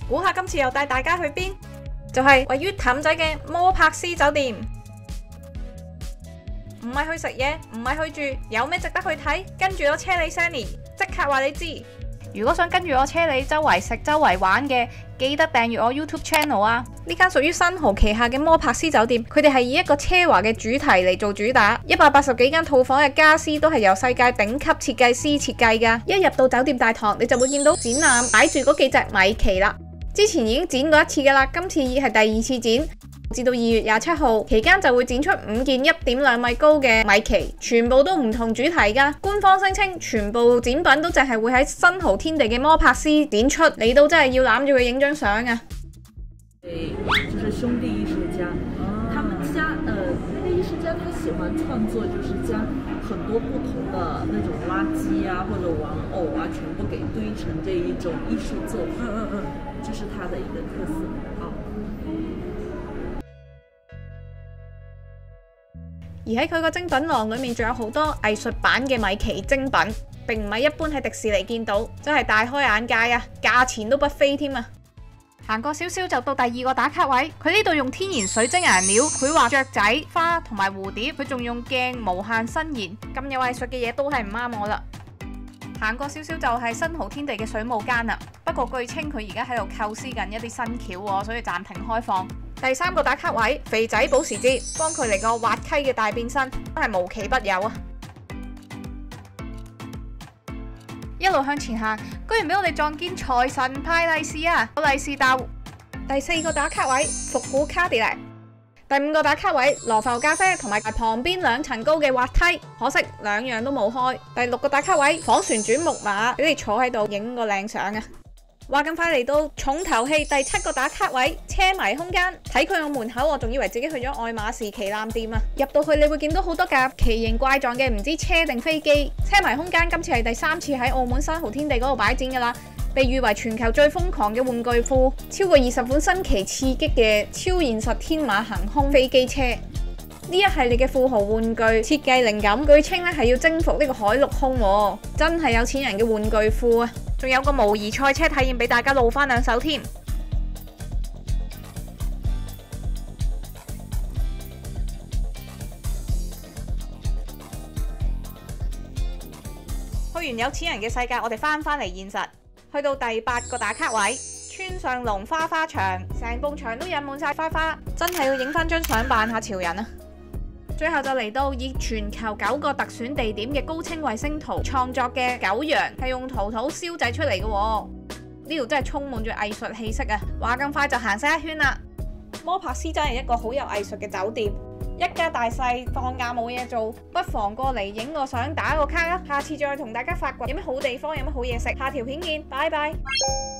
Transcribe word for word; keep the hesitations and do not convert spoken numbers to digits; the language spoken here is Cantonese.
估下今次又帶大家去邊？就係位於氹仔嘅摩柏斯酒店。唔係去食嘢，唔係去住，有咩值得去睇？跟住我車你 Sandy， 即刻話你知。如果想跟住我車你周圍食、周圍玩嘅，記得訂閱我 YouTube channel 啊！呢間屬於新濠旗下嘅摩柏斯酒店，佢哋係以一個奢華嘅主題嚟做主打，一百八十幾間套房嘅家私都係由世界頂級設計師設計㗎。一入到酒店大堂，你就會見到展覽擺住嗰幾隻米奇啦。之前已經展過一次㗎啦，今次已係第二次展。至到二月廿七號期間就會展出五件一點兩米高嘅米奇，全部都唔同主題噶。官方聲稱全部展品都淨係會喺新濠天地嘅摩柏斯展出，你都真係要攬住佢影張相啊！ 對，就是兄弟藝術家，他們家呃那個藝術家他喜歡創作，就是將很多不同的那種垃圾啊或者玩偶啊，全部給堆成這一種藝術作品。嗯嗯嗯，這是他的一個特色啊。 而喺佢個精品廊裏面，仲有好多藝術版嘅米奇精品，並唔係一般喺迪士尼見到，真係大開眼界啊！價錢都不菲添啊！行過少少就到第二個打卡位，佢呢度用天然水晶顏料繪畫雀仔、花同埋蝴蝶，佢仲用鏡無限伸延，咁有藝術嘅嘢都係唔啱我啦。行過少少就係新濠天地嘅水舞間啦，不過據稱佢而家喺度構思緊一啲新橋喎，所以暫停開放。第三個打卡位，肥仔保時捷幫佢嚟個滑稽嘅大變身，真係無奇不有啊！一路向前行，居然俾我哋撞見財神派利是啊！有利是竇。第四個打卡位，復古卡迪拉。第五個打卡位，羅浮咖啡同埋旁邊兩層高嘅滑梯，可惜兩樣都冇開。第六個打卡位，仿旋轉木馬，俾你坐喺度影個靚相啊！話咁快嚟到重頭戲第七個打卡位，車迷空間。睇佢個門口，我仲以為自己去咗愛馬仕旗艦店啊！入到去你會見到好多架奇形怪狀嘅唔知車定飛機。車迷空間今次係第三次喺澳門新濠天地嗰度擺展噶啦，被譽為全球最瘋狂嘅玩具庫，超過二十款新奇刺激嘅超現實天馬行空飛機車。呢一系列嘅富豪玩具設計靈感，據稱咧係要征服呢個海陸空喎，真係有錢人嘅玩具庫啊！仲有個模擬賽車體驗俾大家露翻兩手添。去完有錢人嘅世界，我哋翻返嚟現實，去到第八個打卡位，村上隆花花牆，成埲牆都印滿晒花花，真係要影翻張相扮下潮人啊！最後就嚟到以全球九個特選地點嘅高清衛星圖創作嘅九羊，係用陶土燒製出嚟嘅。呢度真係充滿住藝術氣息啊！話咁快就行晒一圈啦。摩柏斯真係一個好有藝術嘅酒店，一家大細放假冇嘢做，不妨過嚟影個相打個卡啦。下次再同大家發掘有咩好地方，有咩好嘢食。下條片見，拜拜。